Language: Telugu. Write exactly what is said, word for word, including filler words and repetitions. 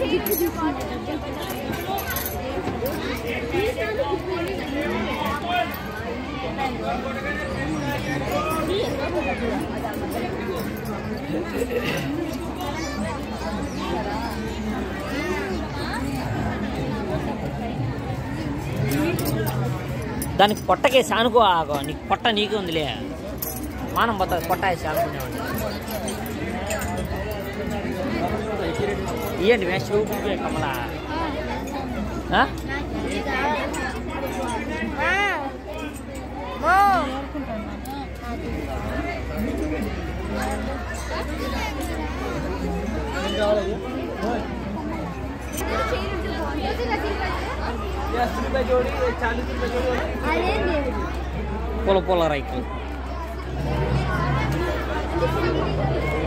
దానికి పొట్టకేసి అనుకో ఆగో నీకు పొట్ట నీకే ఉందిలే మానం పోతుంది పొట్ట వేసి అనుకునేవాడి ఇవ్వండి మేము చూపు కమలా పొల పొల రైతులు